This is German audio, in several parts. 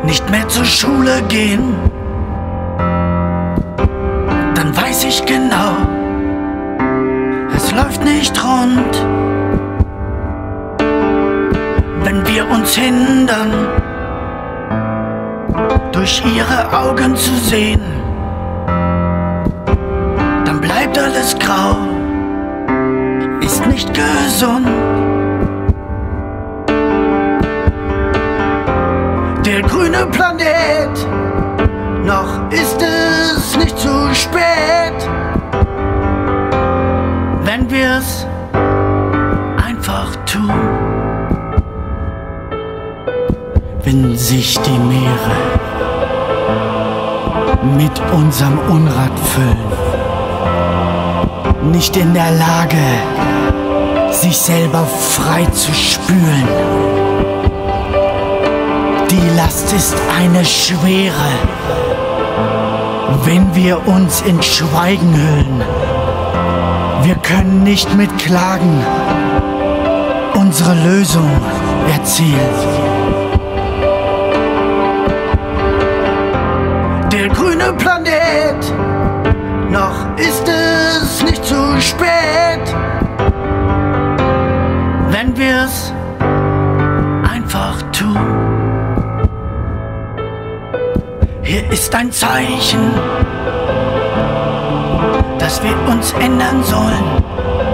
nicht mehr zur Schule gehen, dann weiß ich genau, es läuft nicht rund. Wenn wir uns hindern, durch ihre Augen zu sehen, dann bleibt alles grau, ist nicht gesund. Der grüne Planet, noch ist es nicht zu spät, wenn wir's einfach tun. Wenn sich die Meere mit unserem Unrat füllen, nicht in der Lage, sich selber frei zu spülen. Die Last ist eine schwere, wenn wir uns in Schweigen hüllen. Wir können nicht mit Klagen unsere Lösung erzielen. Der grüne Planet, noch ist es nicht zu spät, wenn wir's einfach tun. Hier ist ein Zeichen, dass wir uns ändern sollen,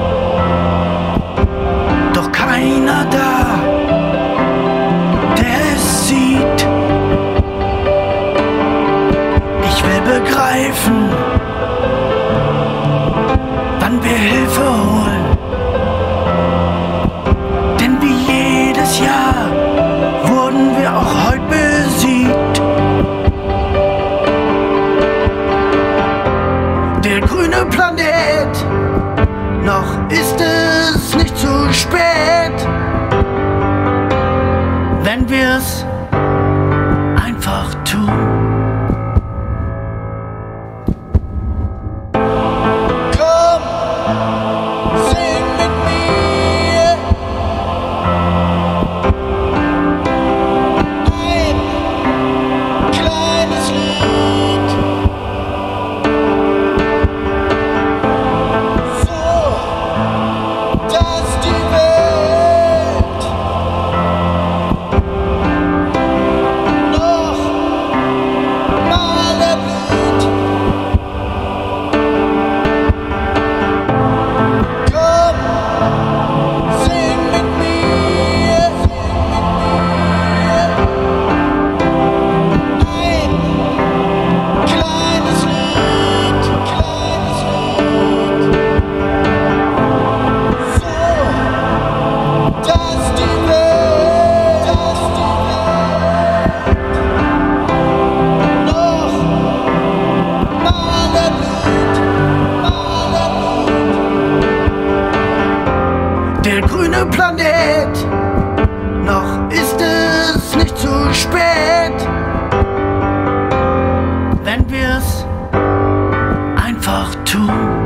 doch keiner da, der es sieht. Ich will begreifen, wann wir Hilfe holen, denn wie jedes Jahr wurden wir auch heute besiegt. Der grüne Planet, noch ist es nicht zu spät, wenn wir's einfach tun. Der grüne Planet, noch ist es nicht zu spät, wenn wir's einfach tun.